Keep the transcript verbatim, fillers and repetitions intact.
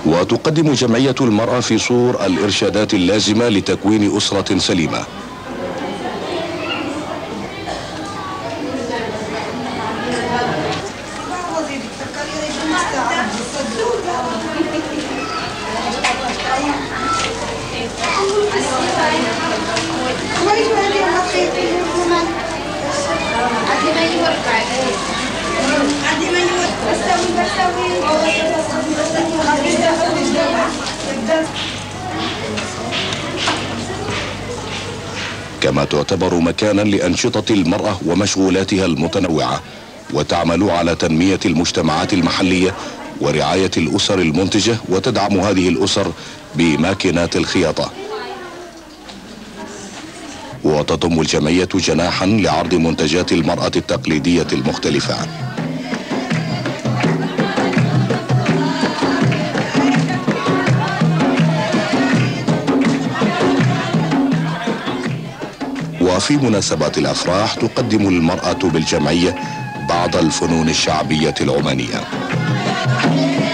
وتقدم جمعية المرأة في صور الإرشادات اللازمة لتكوين أسرة سليمة. كما تعتبر مكانا لأنشطة المرأة ومشغولاتها المتنوعة، وتعمل على تنمية المجتمعات المحلية ورعاية الأسر المنتجة، وتدعم هذه الأسر بماكينات الخياطة. وتضم الجمعية جناحا لعرض منتجات المرأة التقليدية المختلفة. وفي مناسبات الأفراح تقدم المرأة بالجمعية بعض الفنون الشعبية العمانية.